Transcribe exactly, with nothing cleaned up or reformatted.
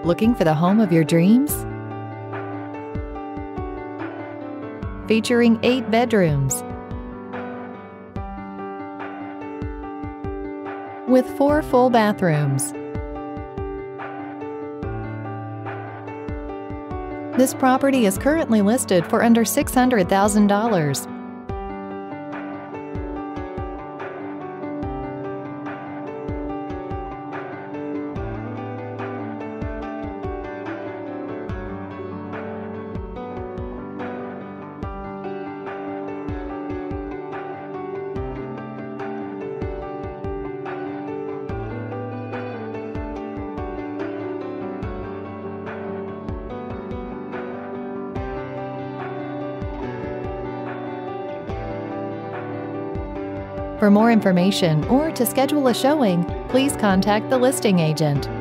Looking for the home of your dreams? Featuring eight bedrooms with four full bathrooms. This property is currently listed for under six hundred thousand dollars. For more information or to schedule a showing, please contact the listing agent.